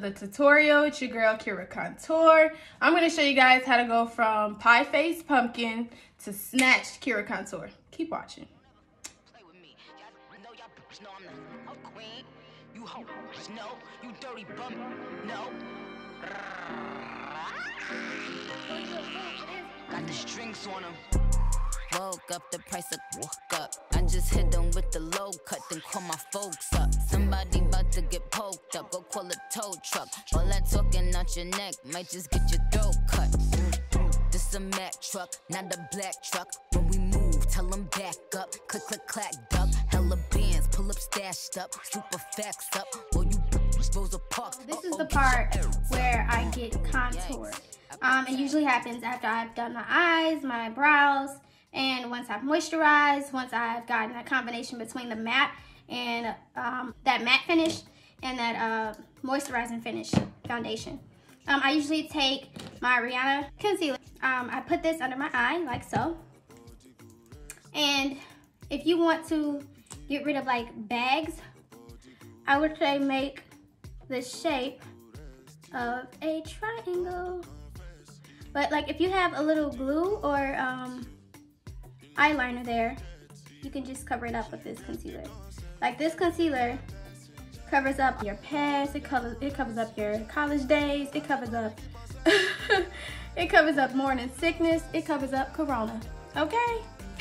another tutorial. It's your girl Kira Contour. I'm going to show you guys how to go from pie face pumpkin to snatched Kira Contour. Keep watching. Play with me. Y'all know y'all know I'm the queen. You hoes know, you dirty bum. No. Got the strings on them. Woke up, the price of up. I just hit them with the low cut, then call my folks up. Somebody about to get poked up, go call a tow truck. All that talking out your neck might just get your throat cut. This a Mack truck, not a black truck. When we move, tell them back up. Click, click, clack, duck. Hella bands, pull up, stashed up. Super facts up, or you Rosa Parks. This is the part where I get contoured. It usually happens after I've done my eyes, my brows, and once I've moisturized, once I've gotten a combination between the matte and that matte finish and that moisturizing finish foundation. I usually take my Rihanna concealer. I put this under my eye like so. And if you want to get rid of like bags, I would say make the shape of a triangle. But like if you have a little glue or eyeliner there, you can just cover it up with this concealer. Like this concealer covers up your past, it covers up your college days, it covers up it covers up morning sickness, it covers up corona. Okay?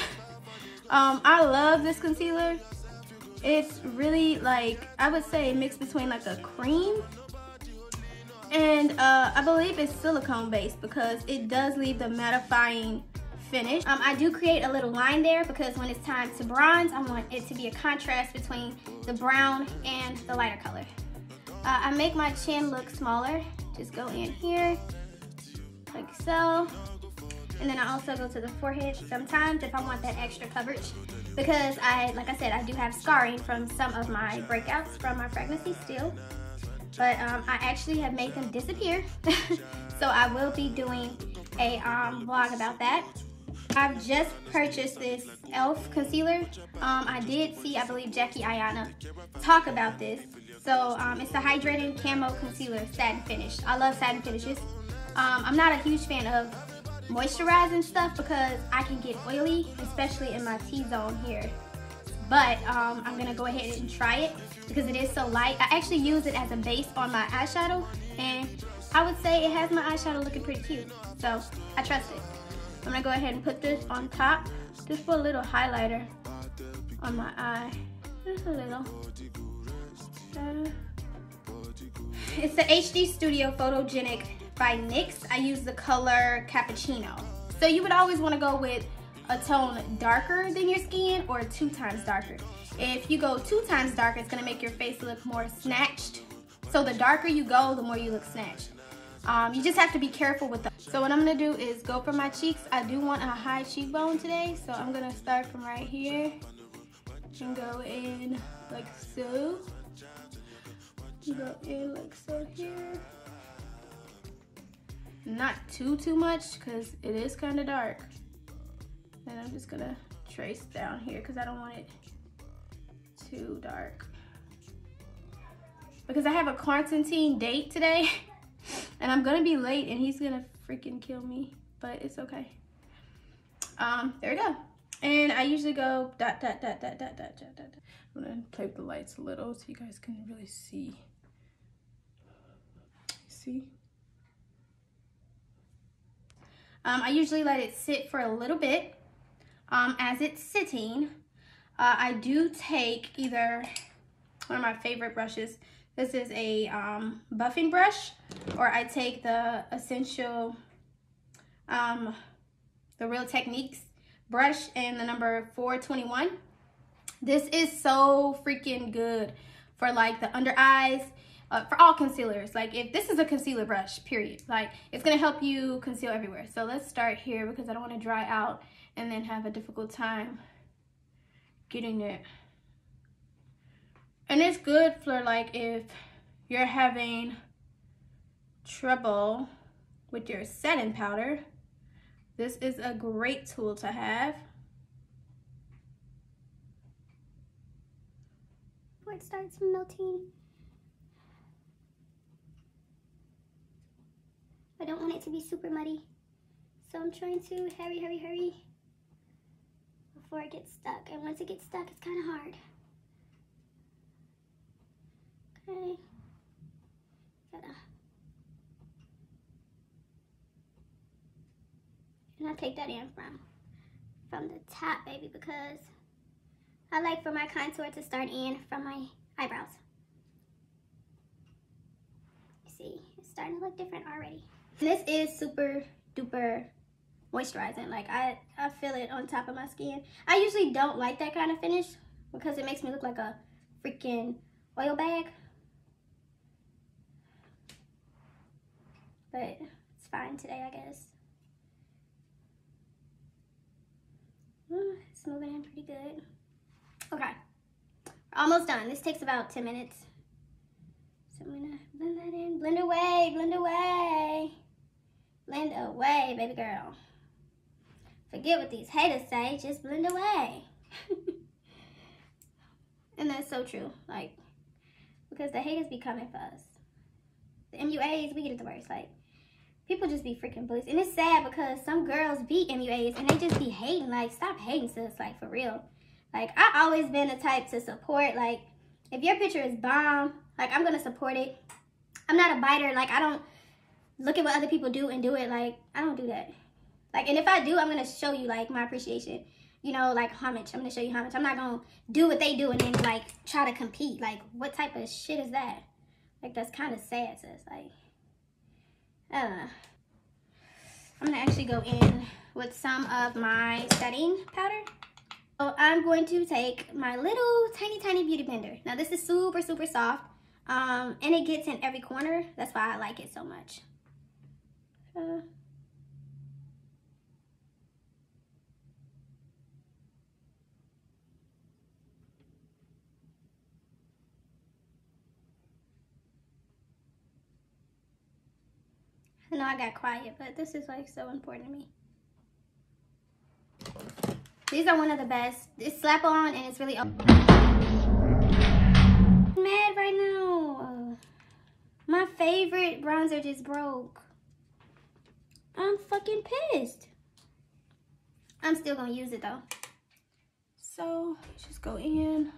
I love this concealer. It's really like, I would say mixed between like a cream and I believe it's silicone based because it does leave the mattifying finish. I do create a little line there because when it's time to bronze, I want it to be a contrast between the brown and the lighter color. I make my chin look smaller. Just go in here, like so. And then I also go to the forehead sometimes if I want that extra coverage because like I said, I do have scarring from some of my breakouts from my pregnancy still. But I actually have made them disappear. So I will be doing a vlog about that. I've just purchased this e.l.f. concealer. I did see, I believe, Jackie Aina talk about this. So it's the Hydrating Camo Concealer Satin Finish. I love satin finishes. I'm not a huge fan of moisturizing stuff because I can get oily, especially in my T-zone here. But I'm gonna go ahead and try it because it is so light. I actually use it as a base on my eyeshadow, and I would say it has my eyeshadow looking pretty cute. So I trust it. I'm gonna go ahead and put this on top. Just put a little highlighter on my eye. Just a little. It's the HD Studio Photogenic by NYX. I use the color Cappuccino. So you would always want to go with a tone darker than your skin or 2 times darker. If you go 2 times darker, it's going to make your face look more snatched. So the darker you go, the more you look snatched. You just have to be careful with that. So what I'm going to do is go for my cheeks. I do want a high cheekbone today, so I'm going to start from right here and go in like so. Go in like so here. Not too much because it is kind of dark. And I'm just gonna trace down here because I don't want it too dark. Because I have a quarantine date today and I'm gonna be late and he's gonna freaking kill me, but it's okay. There we go. And I usually go dot, dot, dot, dot, dot, dot, dot, dot. I'm gonna play with the lights a little so you guys can really see. See? I usually let it sit for a little bit. As it's sitting, I do take either one of my favorite brushes. This is a buffing brush, or I take the Essential, the Real Techniques brush and the number 421. This is so freaking good for like the under eyes, for all concealers. Like if this is a concealer brush, period, like it's gonna help you conceal everywhere. So let's start here because I don't want to dry out and then have a difficult time getting it. And it's good for like if you're having trouble with your setting powder. This is a great tool to have. Before it starts melting. I don't want it to be super muddy. So I'm trying to hurry before it gets stuck. And once it gets stuck, it's kind of hard. Okay. And I take that in from the top, baby, because I like for my contour to start in from my eyebrows. You see, it's starting to look different already. And this is super duper moisturizing. Like I feel it on top of my skin. I usually don't like that kind of finish because it makes me look like a freaking oil bag. But it's fine today, I guess. It's moving in pretty good. Okay, we're almost done. This takes about 10 minutes. So I'm gonna blend that in. Blend away, blend away. Blend away, baby girl. Forget what these haters say, just blend away. And that's so true, like, because the haters be coming for us. The MUAs, we get it the worst. Like, people just be freaking bullies. And it's sad because some girls be MUAs and they just be hating. Like, stop hating, sis, like, for real. Like, I always been the type to support. Like, if your picture is bomb, like, I'm gonna support it. I'm not a biter. Like, I don't look at what other people do and do it. Like, I don't do that. Like, and if I do, I'm gonna show you, like, my appreciation. You know, like, homage. I'm gonna show you homage. I'm not gonna do what they do and then, like, try to compete. Like, what type of shit is that? Like, that's kind of sad, sis. Like, I don't know. I'm gonna actually go in with some of my setting powder. So I'm going to take my little tiny beauty blender. Now this is super soft, and it gets in every corner. That's why I like it so much. I know I got quiet, but this is like so important to me. These are one of the best. It's slap on and it's really I'm mad right now. My favorite bronzer just broke. I'm fucking pissed. I'm still gonna use it though. So just go in.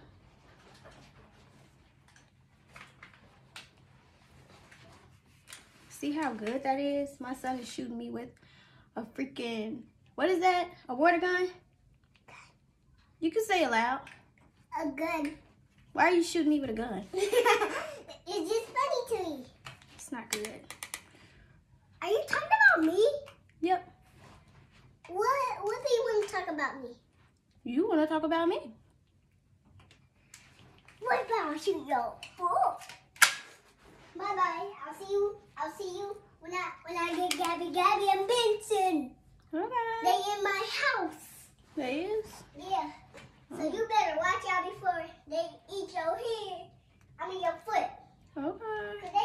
See how good that is? My son is shooting me with a freaking, what is that? A water gun? You can say it loud. A gun. Why are you shooting me with a gun? It's just funny to me. It's not good. Are you talking about me? Yep. What do you want to talk about me? You want to talk about me? What about you, yo? Oh. Bye bye. I'll see you when I get Gabby and Benson. Okay. They in my house. They is? Yeah. So you better watch out before they eat your hair. I mean your foot. Okay. Cause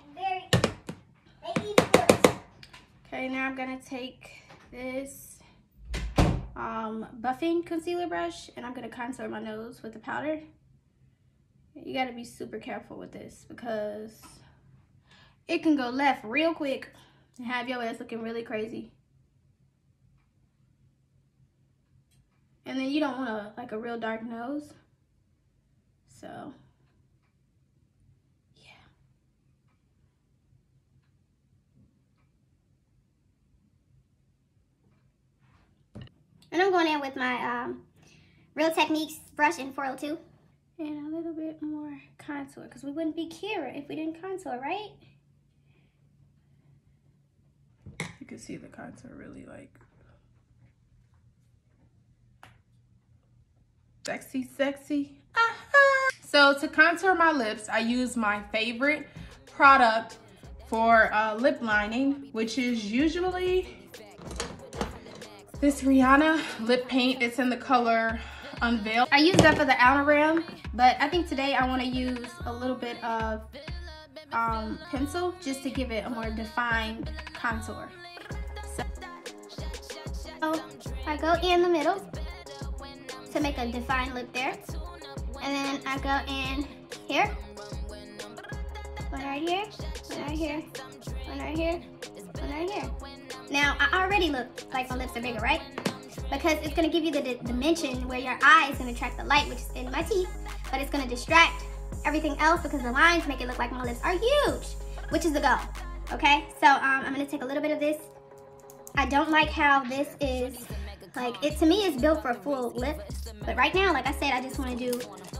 they eat foot. Okay, now I'm gonna take this buffing concealer brush and I'm gonna contour my nose with the powder. You gotta be super careful with this because it can go left real quick and have your ass looking really crazy. And then you don't want like a real dark nose. So, yeah. And I'm going in with my Real Techniques brush in 402. And a little bit more contour because we wouldn't be Kira if we didn't contour, right? You can see the contour really like sexy. So to contour my lips, I use my favorite product for lip lining, which is usually this Rihanna lip paint. It's in the color Unveil. I use that for the outer rim, but I think today I want to use a little bit of pencil just to give it a more defined contour. So I go in the middle to make a defined lip there. And then I go in here. One right here, one right here, one right here, one right right here. Now, I already look like my lips are bigger, right? Because it's gonna give you the dimension where your eye is gonna attract the light, which is in my teeth, but it's gonna distract everything else because the lines make it look like my lips are huge, which is the goal, okay? So I'm gonna take a little bit of this. I don't like how this is, like, it to me is built for a full lip, but right now, like I said, I just wanna do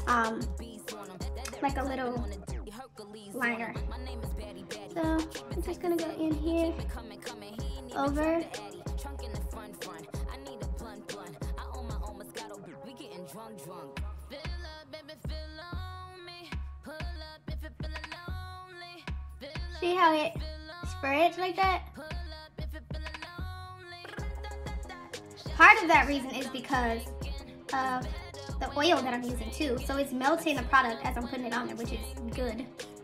like a little liner. So I'm just gonna go in here, over. See how it spreads like that? Part of that reason is because of the oil that I'm using too. So it's melting the product as I'm putting it on there, which is good.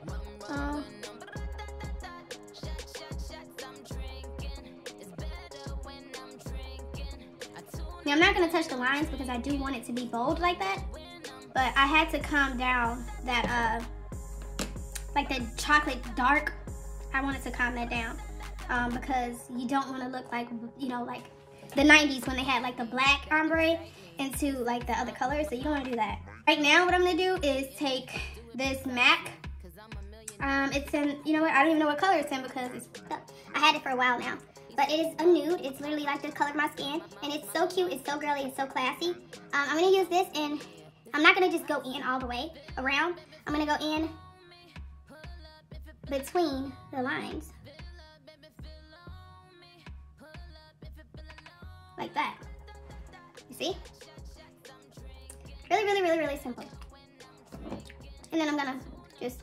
Now I'm not gonna touch the lines because I do want it to be bold like that. But I had to calm down that, like the chocolate dark. I wanted to calm that down because you don't want to look like, you know, like the 90s when they had like the black ombre into like the other colors. So you don't want to do that. Right now what I'm going to do is take this MAC. It's in, you know what, I don't even know what color it's in because I had it for a while now. But it is a nude. It's literally like the color of my skin. And it's so cute, it's so girly, it's so classy. I'm going to use this and I'm not going to just go in all the way around. I'm going to go in between the lines. Like that. You see? Really, really, really, really simple. And then I'm going to just...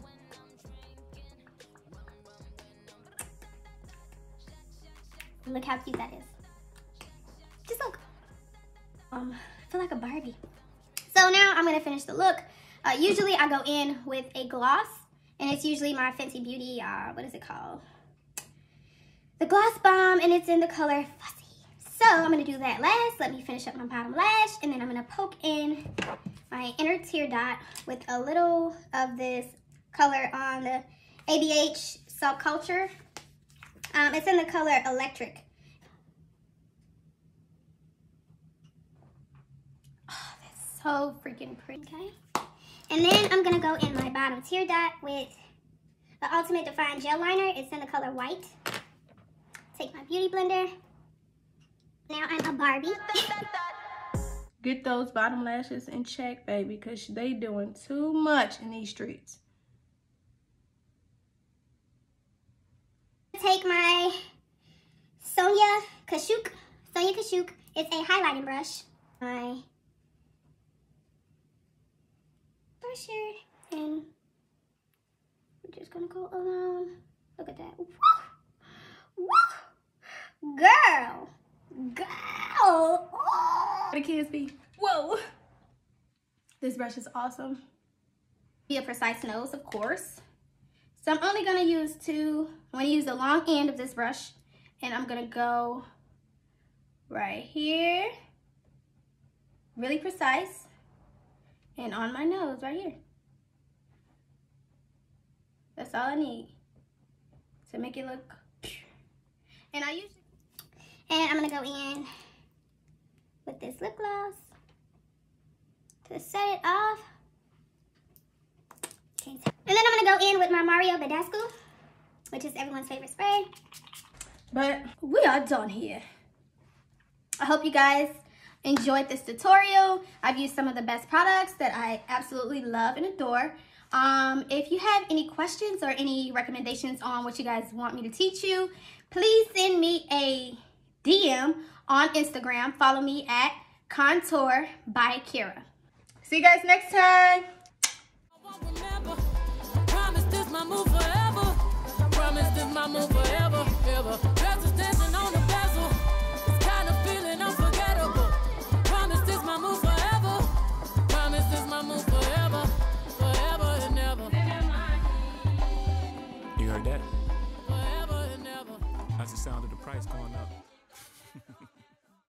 Look how cute that is. Just look. I feel like a Barbie. So now I'm going to finish the look. Usually I go in with a gloss. And it's usually my Fenty Beauty, what is it called? The Gloss Bomb, and it's in the color Fussy. So I'm going to do that last. Let me finish up my bottom lash. And then I'm going to poke in my inner tear dot with a little of this color on the ABH Subculture. It's in the color Electric. Oh, that's so freaking pretty, okay? And then I'm going to go in my bottom tear dot with the Ultimate Define Gel Liner. It's in the color White. Take my beauty blender. Now I'm a Barbie. Get those bottom lashes in check, baby, because they doing too much in these streets. Take my Sonia Kashuk. It's a highlighting brush. My brusher, and we're just gonna go around. Look at that. Woo! Woo! Girl! Oh. The kids be, whoa! This brush is awesome. Be a precise nose, of course. So I'm only gonna use two. I'm gonna use the long end of this brush, and I'm gonna go right here, really precise, and on my nose right here. That's all I need to make it look. And I'm gonna go in with this lip gloss to set it off. And then I'm gonna go in with my Mario Badescu, which is everyone's favorite spray. But we are done here. I hope you guys enjoyed this tutorial. I've used some of the best products that I absolutely love and adore. If you have any questions or any recommendations on what you guys want me to teach you, please send me a DM on Instagram. Follow me at Contour by Kira. See you guys next time. Promise this my move forever. Promise this my move forever, ever.